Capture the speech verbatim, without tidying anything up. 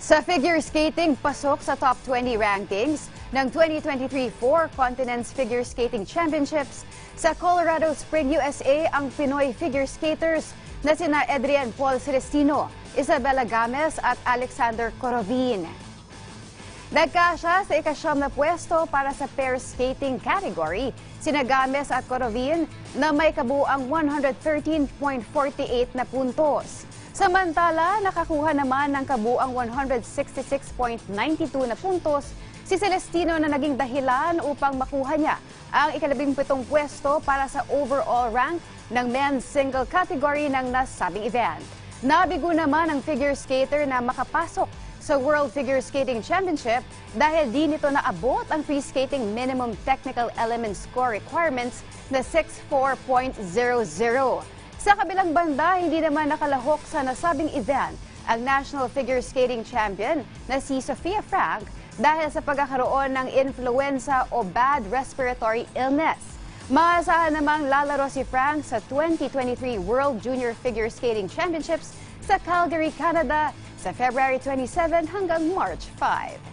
Sa figure skating, pasok sa top twenty rankings ng twenty twenty-three Four Continents Figure Skating Championships sa Colorado Spring, U S A ang Pinoy figure skaters na sina Adrian Paul Celestino, Isabella Games at Alexander Corovin. Nagkasya sa ikasyam na pwesto para sa pair skating category sina Games at Corovin na may kabuang one hundred thirteen point four eight na puntos. Samantala, nakakuha naman ng kabuang one hundred sixty-six point nine two na puntos si Celestino na naging dahilan upang makuha niya ang ikalabing pitong pwesto para sa overall rank ng men's single category ng nasabing event. Nabigo naman ang figure skater na makapasok sa World Figure Skating Championship dahil di nito naabot ang free skating minimum technical element score requirements na sixty-four point zero zero. Sa kabilang banda, hindi naman nakalahok sa nasabing event ang National Figure Skating Champion na si Sofia Frank dahil sa pagkakaroon ng influenza o bad respiratory illness. Maasahan namang lalaro si Frank sa twenty twenty-three World Junior Figure Skating Championships sa Calgary, Canada sa February twenty-seven hanggang March five.